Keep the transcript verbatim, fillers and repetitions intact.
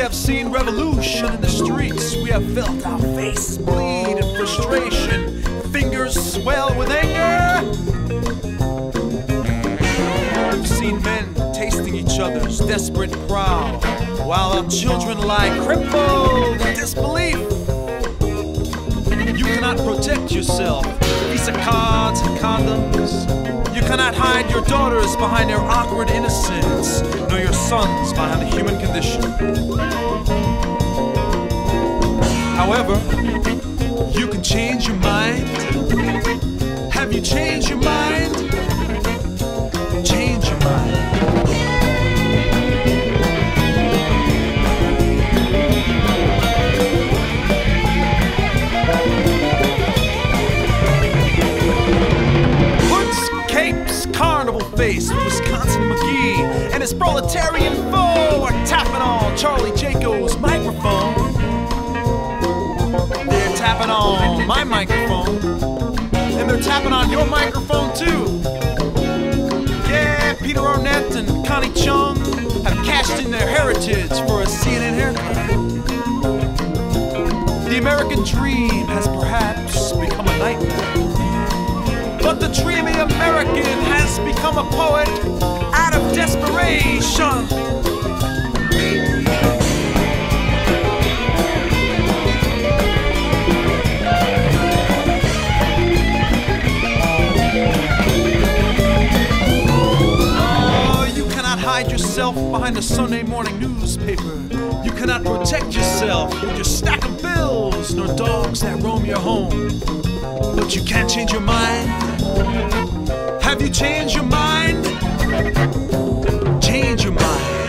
have seen revolution in the streets. We have felt our face bleed in frustration, fingers swell with anger. We've seen men tasting each other's desperate prowl, while our children lie crippled in disbelief. You cannot protect yourself, Visa cards and condoms. You cannot hide your daughters behind their awkward innocence, nor your sons behind the human condition. However, you can change your mind. Have you changed your mind? Change your mind. Face, Wisconsin McGee and his proletarian foe are tapping on Charlie Jacob's microphone. They're tapping on my microphone, and they're tapping on your microphone too. Yeah, Peter Arnett and Connie Chung have cashed in their heritage for a C N N haircut. The American dream has perhaps become a nightmare, but the dreamy American has become a poet out of desperation. Oh, you cannot hide yourself behind a Sunday morning newspaper. You cannot protect yourself with your stack of bills, nor dogs that roam your home. But you can't change your mind. Have you changed your mind? Change your mind.